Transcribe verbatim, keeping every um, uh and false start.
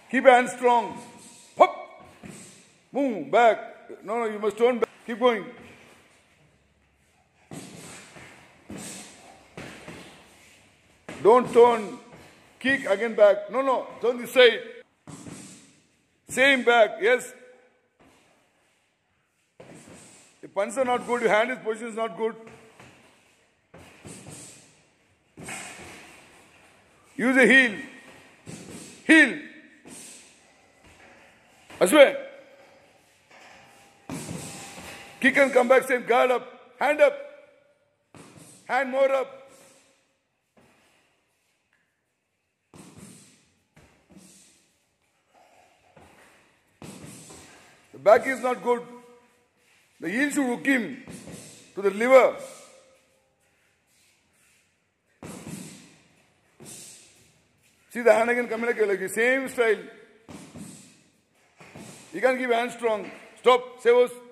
Keep hands strong. Hop. Move back. No, no, you must turn back. Keep going. Don't turn. Kick again back. No, no. Turn this side. Same back. Yes. Your punches are not good. Your hand is position is not good. Use a heel. Heel. Ashwin. Kick and come back. Same. Guard up. Hand up. Hand more up. The back is not good. The heel should hook him to the liver. See the hand again coming like the same style. You can't keep hand strong. Stop. Say